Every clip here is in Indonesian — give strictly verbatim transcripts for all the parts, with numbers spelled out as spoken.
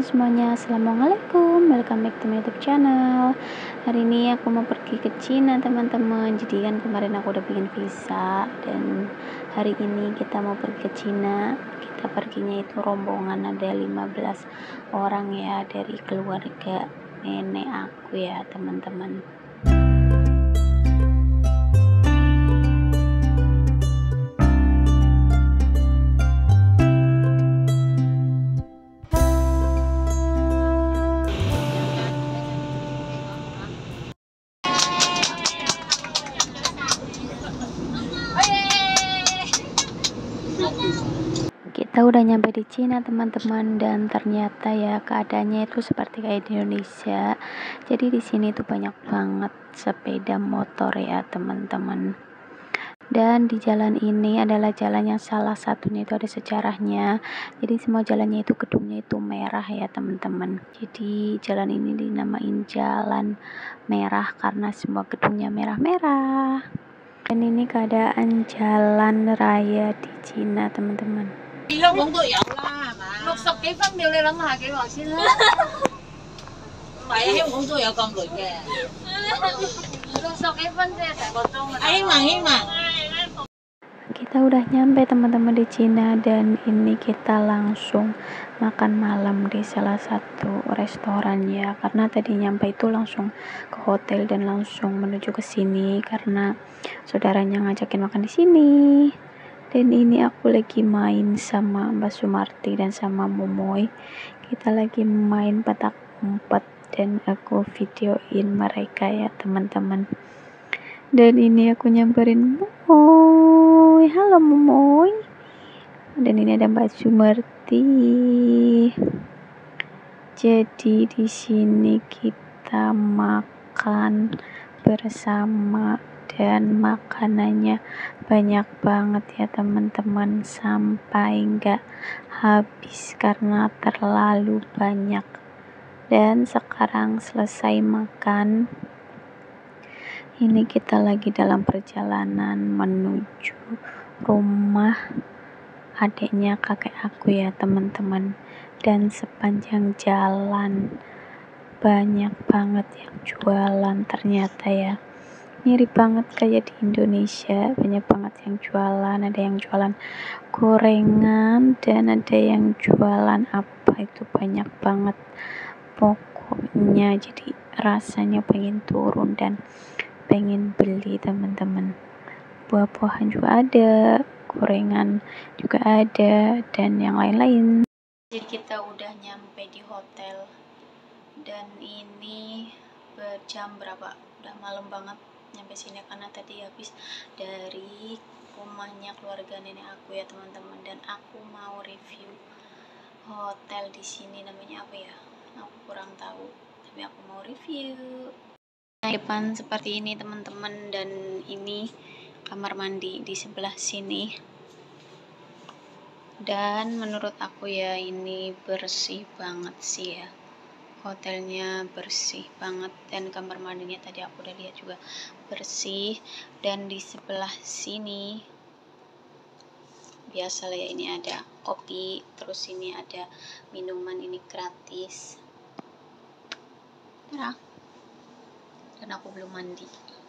semuanya, assalamualaikum, welcome back to my YouTube channel. Hari ini aku mau pergi ke Cina teman-teman. Jadi kan kemarin aku udah bikin visa, dan hari ini kita mau pergi ke Cina. Kita perginya itu rombongan, ada lima belas orang ya, dari keluarga nenek aku ya teman-teman. Kita udah nyampe di Cina teman-teman, dan ternyata ya keadaannya itu seperti kayak di Indonesia. Jadi di sini tuh banyak banget sepeda motor ya teman-teman. Dan di jalan ini adalah jalan yang salah satunya itu ada sejarahnya. Jadi semua jalannya itu gedungnya itu merah ya teman-teman. Jadi jalan ini dinamain Jalan Merah karena semua gedungnya merah-merah. Dan ini keadaan jalan raya di Cina teman-teman. 香港都有啦，係嘛？六十幾分秒，你諗下幾耐先啦？唔係啊，香港都有咁耐嘅。六十幾分即係成個鐘啊！希望希望。 Kita udah nyampe teman-teman di Cina, dan ini kita langsung makan malam di salah satu restoran ya, karena tadi nyampe itu langsung ke hotel dan langsung menuju ke sini karena saudaranya ngajakin makan di sini. Dan ini aku lagi main sama Mbak Sumarti dan sama Momoy. Kita lagi main petak umpet dan aku videoin mereka ya teman-teman. Dan ini aku nyamperin Momoy. Halo Momoy. Dan ini ada Mbak Sumarti. Jadi di sini kita makan bersama, dan makanannya banyak banget ya teman-teman, sampai nggak habis karena terlalu banyak. Dan sekarang selesai makan, ini kita lagi dalam perjalanan menuju rumah adiknya kakek aku ya teman-teman. Dan sepanjang jalan banyak banget yang jualan ternyata ya, mirip banget kayak di Indonesia. Banyak banget yang jualan, ada yang jualan gorengan dan ada yang jualan apa itu banyak banget pokoknya. Jadi rasanya pengen turun dan pengen beli teman-teman. Buah-buahan juga ada, gorengan juga ada, dan yang lain-lain. Jadi kita udah nyampe di hotel, dan ini jam berapa? Udah malam banget nyampe sini karena tadi habis dari rumahnya keluarga nenek aku ya teman-teman. Dan aku mau review hotel di sini, namanya apa ya? Aku kurang tahu, tapi aku mau review. Nah, depan seperti ini teman-teman, dan ini kamar mandi di sebelah sini. Dan menurut aku ya ini bersih banget sih ya. Hotelnya bersih banget, dan kamar mandinya tadi aku udah lihat juga bersih. Dan di sebelah sini biasa lah ya, ini ada kopi, terus ini ada minuman, ini gratis ya. Dan aku belum mandi,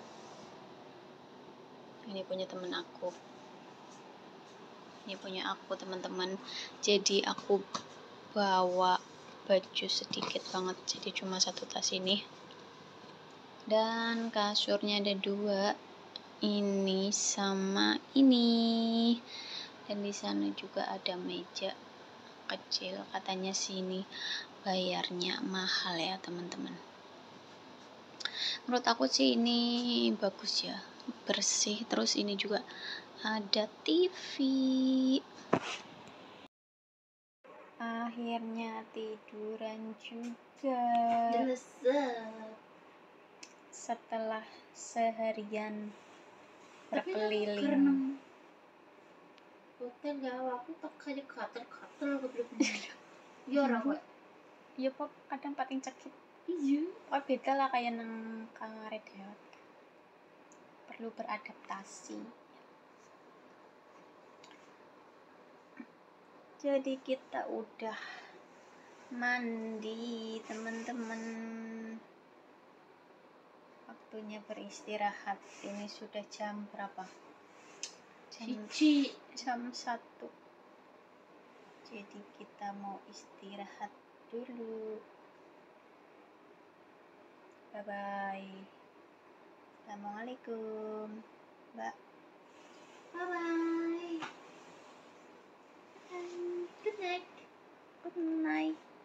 ini punya temen aku, ini punya aku teman-teman. Jadi aku bawa baju sedikit banget, jadi cuma satu tas ini. Dan kasurnya ada dua, ini sama ini. Dan di sana juga ada meja kecil, katanya sini bayarnya mahal ya teman-teman. Menurut aku sih ini bagus ya, bersih. Terus ini juga ada T V. Akhirnya tiduran juga setelah seharian berkeliling. Hotel Jawa aku tak kayak kater-kater kebelet. Iya orang kok. Iya kok kadang pating cekit. Iya. Kok beda lah kayak nang kamar ya. Perlu beradaptasi. Jadi kita udah mandi teman-teman, waktunya beristirahat. Ini sudah jam berapa? Jam, jam satu. Jadi kita mau istirahat dulu. Bye bye. Assalamualaikum. Bye. Bye bye. Good night. Good night.